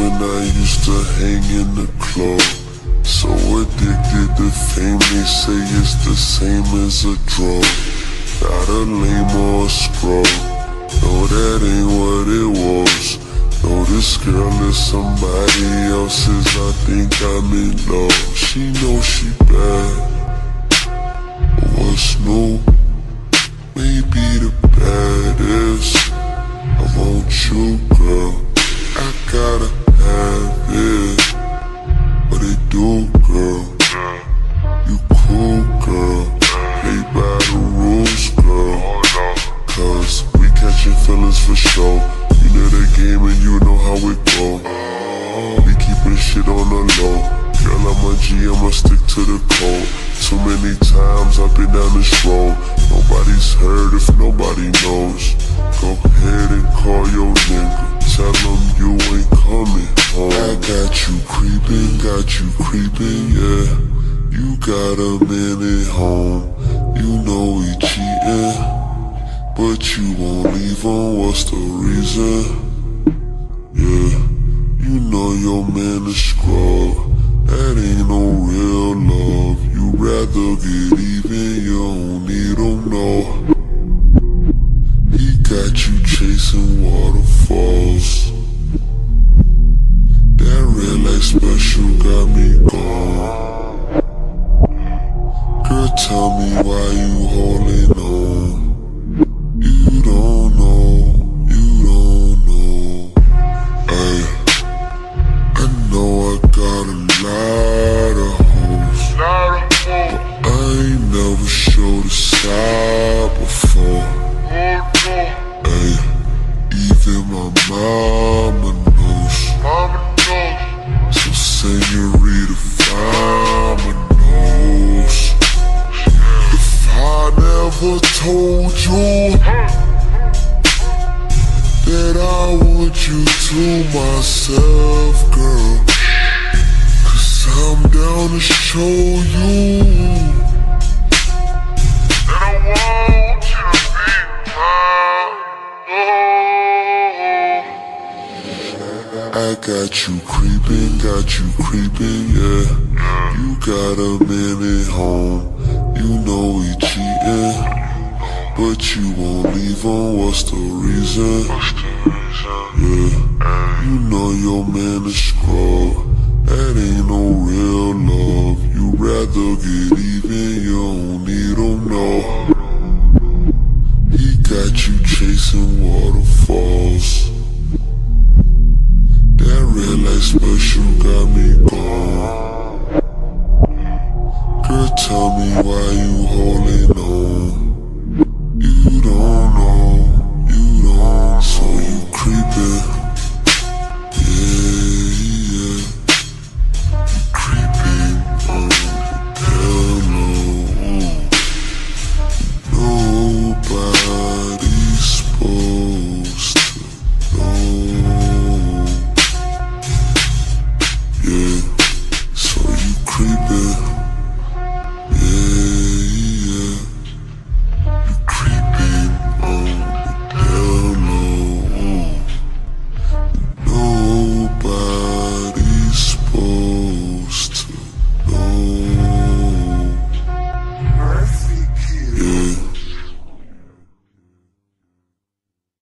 when I used to hang in the club. So addicted to fame, they say it's the same as a drug. Got a lame or a scrub, no that ain't what it was. No, this girl is somebody else's, I think I'm in love. She knows she bad, but what's new? Maybe the baddest. I want you, girl, I gotta have it. What it do, girl? You cool, girl, play by the rules, girl. Cause we catching feelings for sure. You know the game and you know how it go. We keeping shit on the low. Girl, I'm a G, I'ma stick to the code. Too many times I've been down this road. Nobody's heard if nobody knows. Go ahead and call your nigga, tell him you ain't coming home. I got you creeping, yeah. You got a man at home. You know he cheating, but you won't leave him, what's the reason? Yeah, you know your man is scrub. That ain't no real love. You rather get even, you don't need him, no. He got you chasing waterfalls. That red light special got me gone. Girl, tell me why you holding on. You don't know. Ay, I know I got a lot of hoes, but I ain't never showed a side before. Ay, even my mama knows. So senorita Fama knows. If I never told you that I want you to myself, girl, 'cause I'm down to show you that I want you to be mine. I got you creeping, yeah. You got a man at home. You know he cheating, but you won't leave him, what's the reason? Yeah, you know your man is scrub.